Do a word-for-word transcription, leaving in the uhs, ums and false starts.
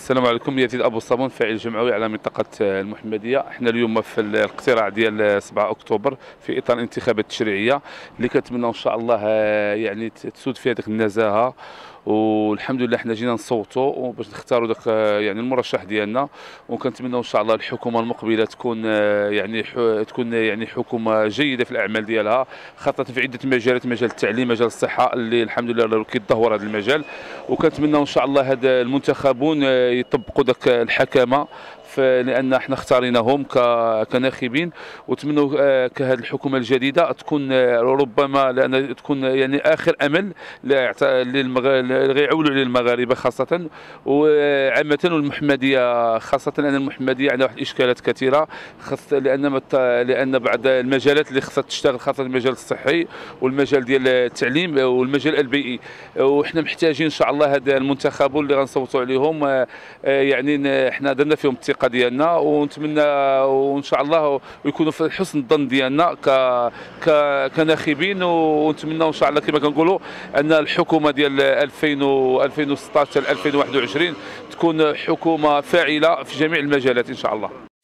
السلام عليكم. يزيد ابو الصابون فاعل جمعوي على منطقه المحمديه. احنا اليوم في الاقتراع ديال سبعة اكتوبر في اطار الانتخابات التشريعيه اللي كنتمنى ان شاء الله يعني تسود فيها ديك النزاهه، والحمد لله حنا جينا نصوتوا باش نختاروا داك يعني المرشح ديالنا، وكنتمنى ان شاء الله الحكومه المقبله تكون يعني تكون يعني حكومه جيده في الاعمال ديالها، خاصه في عده مجالات، مجال التعليم، مجال الصحه اللي الحمد لله كيتدهور هذا المجال. وكنتمنى ان شاء الله هاد المنتخبون يطبقوا داك الحكامه، لان احنا اختاريناهم كناخبين، ونتمنوا كهذه الحكومه الجديده تكون ربما لان تكون يعني اخر امل اللي غيعولوا عليه المغاربه خاصه وعامه، والمحمديه خاصه، لان المحمديه عندها واحد الاشكالات كثيره، خاصه لان لان بعض المجالات اللي خاصها تشتغل، خاصه المجال الصحي والمجال ديال التعليم والمجال البيئي، وحنا محتاجين ان شاء الله هذا المنتخبون اللي غنصوتوا عليهم يعني احنا درنا فيهم الثقه ديالنا، ونتمنى وان شاء الله يكونوا في حسن الظن ديالنا ك كناخبين، ونتمنى ان شاء الله كما كنقولوا ان الحكومه ديال ألفين وستة عشر ألفين وواحد وعشرين تكون حكومه فاعله في جميع المجالات ان شاء الله.